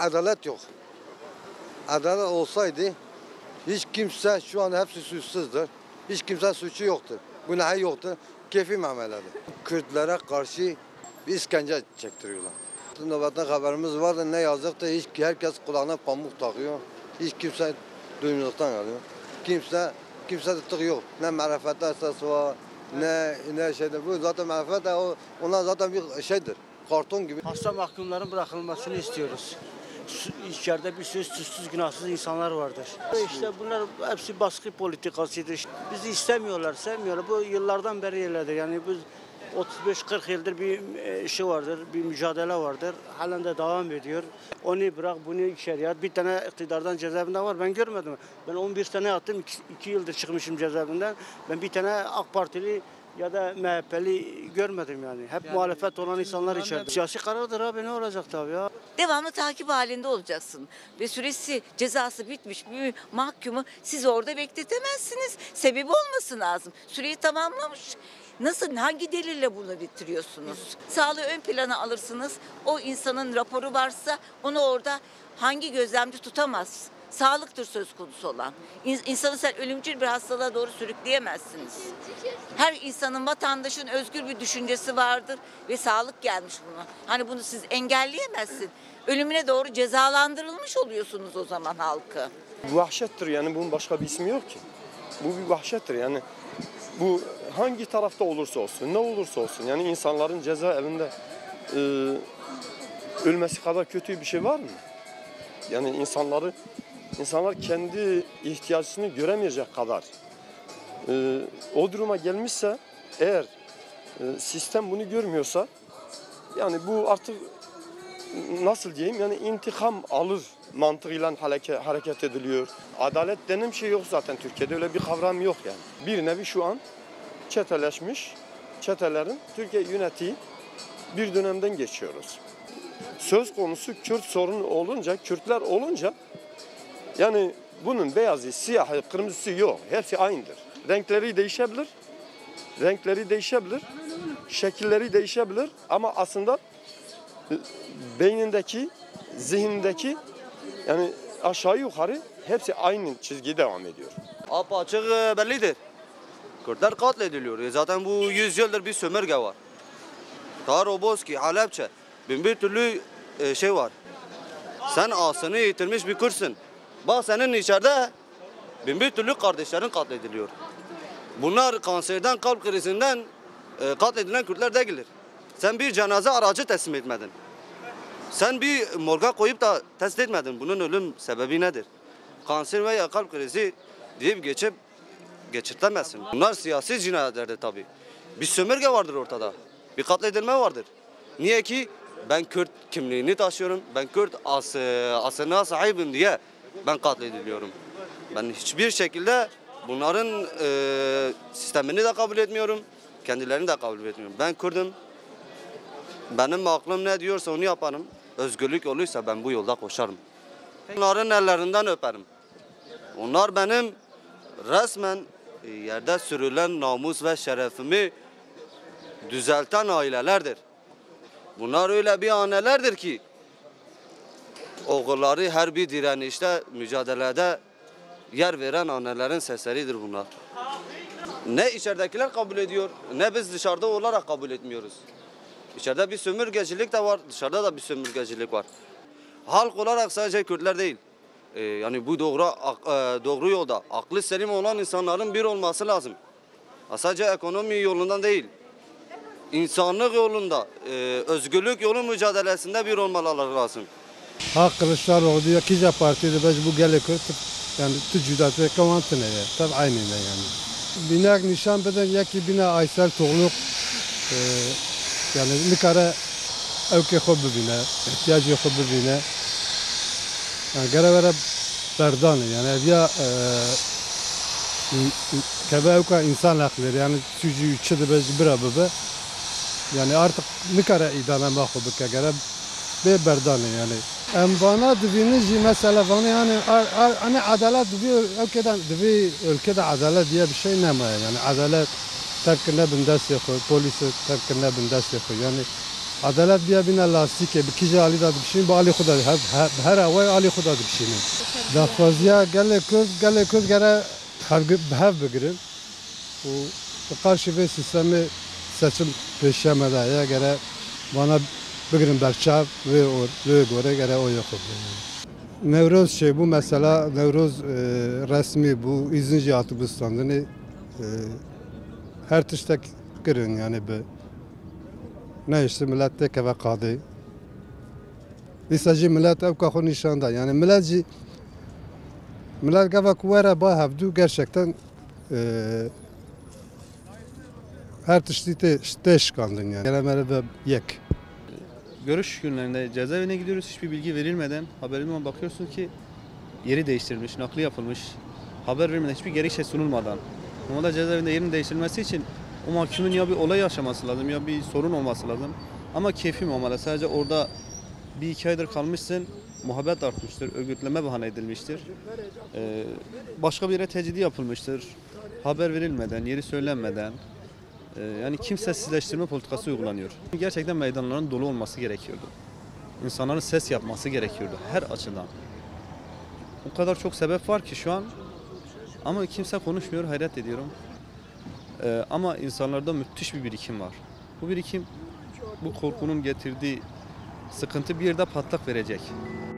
adalet yok. Adalet olsaydı hiç kimse şu an hepsi suçsuzdur. Hiç kimse suçu yoktur. Günahı yoktur. Keyfi memeledi. Kürtlere karşı bir işkence çektiriyorlar. Nöbetten haberimiz vardı, ne yazıktı, hiç herkes kulağına pamuk takıyor. Hiç kimse duymuşluktan alıyor. Kimse tutuk yok. Ne marifette esas var, ne şeydir. Bu zaten marifet de onlar zaten bir şeydir. Karton gibi. Hasta mahkumların bırakılmasını istiyoruz. İçeride bir sürü suçsuz günahsız insanlar vardır. İşte bunlar hepsi baskı politikasıdır. Bizi istemiyorlar, sevmiyorlar. Bu yıllardan beri öyledir. Yani biz 35-40 yıldır bir şey vardır, bir mücadele vardır. Halen de devam ediyor. Onu bırak, bunu içeriye at. Bir tane iktidardan cezaevinde var, ben görmedim. Ben 11 sene yattım, 2 yıldır çıkmışım cezaevinden. Ben bir tane AK Partili ya da MHP'li görmedim yani. Hep muhalefet olan insanlar içeride. Siyasi karardır abi, ne olacak tabii ya. Devamlı takip halinde olacaksın. Ve süresi, cezası bitmiş bir mahkumu siz orada bekletemezsiniz. Sebebi olması lazım. Süreyi tamamlamış. Nasıl, hangi delille bunu bitiriyorsunuz? Sağlığı ön plana alırsınız. O insanın raporu varsa onu orada hangi gözlemci tutamaz? Sağlıktır söz konusu olan. İnsanı sen ölümcül bir hastalığa doğru sürükleyemezsiniz. Her insanın, vatandaşın özgür bir düşüncesi vardır ve sağlık gelmiş buna. Hani bunu siz engelleyemezsin. Ölümüne doğru cezalandırılmış oluyorsunuz o zaman halkı. Vahşettir yani, bunun başka bir ismi yok ki. Bu bir vahşettir yani. Bu hangi tarafta olursa olsun, ne olursa olsun yani insanların cezaevinde ölmesi kadar kötü bir şey var mı? Yani insanlar kendi ihtiyacını göremeyecek kadar o duruma gelmişse eğer sistem bunu görmüyorsa yani bu artık nasıl diyeyim yani intikam alır mantığıyla hareket ediliyor. Adalet denen şey yok zaten Türkiye'de, öyle bir kavram yok yani. Bir nevi şu an çeteleşmiş çetelerin Türkiye yönettiği bir dönemden geçiyoruz. Söz konusu Kürt sorunu olunca, Kürtler olunca yani bunun beyazı, siyahı, kırmızısı yok. Hepsi aynıdır. Renkleri değişebilir, şekilleri değişebilir ama aslında beynindeki, zihnindeki yani aşağı yukarı hepsi aynı çizgi devam ediyor. Apaçık bellidir. Kürtler katlediliyor. Zaten bu 100 yıldır bir sömürge var. Roboski, Halepçe, bin bir türlü şey var. Sen asını yitirmiş bir Kürtsün. Bak senin içeride bin bir türlü kardeşlerin katlediliyor. Bunlar kanserden, kalp krizinden katledilen Kürtler değildir. Sen bir cenaze aracı teslim etmedin. Sen bir morga koyup da test etmedin. Bunun ölüm sebebi nedir? Kanser veya kalp krizi deyip geçirtemezsin. Bunlar siyasi cinayetlerdir tabii. Bir sömürge vardır ortada. Bir katledilme vardır. Niye ki? Ben Kürt kimliğini taşıyorum. Ben Kürt asına sahibim diye ben katlediliyorum. Ben hiçbir şekilde bunların sistemini de kabul etmiyorum. Kendilerini de kabul etmiyorum. Ben Kürt'üm. Benim aklım ne diyorsa onu yaparım. Özgürlük yoluysa ben bu yolda koşarım. Onların ellerinden öperim. Onlar benim resmen yerde sürülen namus ve şerefimi düzelten ailelerdir. Bunlar öyle bir annelerdir ki oğulları her bir direnişte, mücadelede yer veren annelerin sesleridir bunlar. Ne içeridekiler kabul ediyor, ne biz dışarıda olarak kabul etmiyoruz. İçeride bir sömürgecilik de var, dışarıda da bir sömürgecilik var. Halk olarak sadece Kürtler değil. Yani bu doğru yolda, aklı selim olan insanların bir olması lazım. Sadece ekonomi yolundan değil. İnsanlık yolunda, özgürlük yolu mücadelesinde bir olmaları lazım. Ha Kılıçdaroğlu diyor ki partide bu gelekör yani tücüdat ve kavantine ya. Tabii aynı yani. Binak nişan beden ya ki bina Aysel Toğluk yani ne kare evke xob bine, ihtiyacı xob bine. Yani göre berdan yani ya kebe evka insan hakları yani tücü içinde bir abbe yani artık ne kare idame mahvub kagara be berdan yani. Bana dibinizi mesela bana yani hani adalet ülkede adalet diye bir şey ne yani adalet terkine bindası yapıyor, polis terkine bindası yapıyor yani adalet bir bina lastik bir kişi Ali da bir bu Ali Xuda her avay Ali Xuda bir şey. Da fazla gele kız gere her bigirin. Bu karşı bir sistemi seçim peşemede ya gere bana bigirin berçav ve göre gere o yok. Nevruz şey bu mesela Nevruz resmi bu izinci atı bu standını her tiştek girin yani be. Ne işte millet tek eve kadı. Lisacı millet ev kahun nişanda yani millet gava kuvvera bahevdu gerçekten her tişti teşkandın yani. Gelemeli ve yek. Görüş günlerinde cezaevine gidiyoruz. Hiçbir bilgi verilmeden haberime bakıyorsun ki yeri değiştirilmiş, nakli yapılmış. Haber vermeden, hiçbir gerekçe sunulmadan. Normalde cezaevinde yerin değiştirilmesi için o mahkumun ya bir olay yaşaması lazım ya bir sorun olması lazım. Ama keyfi olmalı. Sadece orada bir iki aydır kalmışsın, muhabbet artmıştır, örgütleme bahane edilmiştir. Başka bir yere tecidi yapılmıştır. Haber verilmeden, yeri söylenmeden. Yani kimsesizleştirme politikası uygulanıyor. Gerçekten meydanların dolu olması gerekiyordu. İnsanların ses yapması gerekiyordu her açıdan. O kadar çok sebep var ki şu an ama kimse konuşmuyor, hayret ediyorum. Ama insanlarda müthiş bir birikim var. Bu birikim bu korkunun getirdiği sıkıntı bir yerde patlak verecek.